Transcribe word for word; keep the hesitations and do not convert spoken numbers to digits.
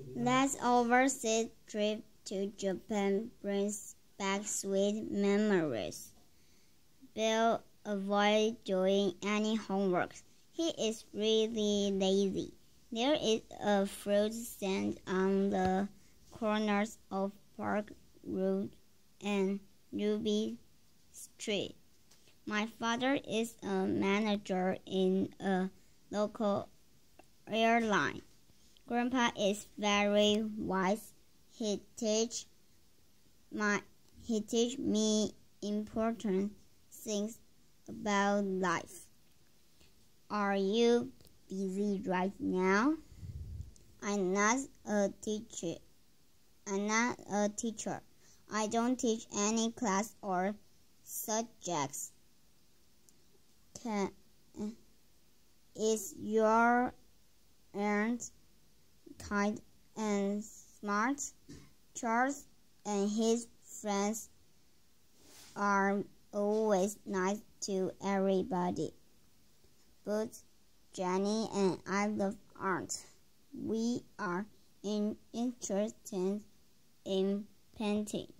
That overseas trip to Japan brings back sweet memories. Bill avoids doing any homework. He is really lazy. There is a fruit stand on the corners of Park Road and Ruby Street. My father is a manager in a local airline. Grandpa is very wise. He teach my he teach me important things about life. Are you busy right now? I'm not a teacher. I'm not a teacher. I don't teach any class or subjects. Can, is your aunt kind and smart? Charles and his friends are always nice to everybody. But Jenny and I love art. We are in, interested in painting.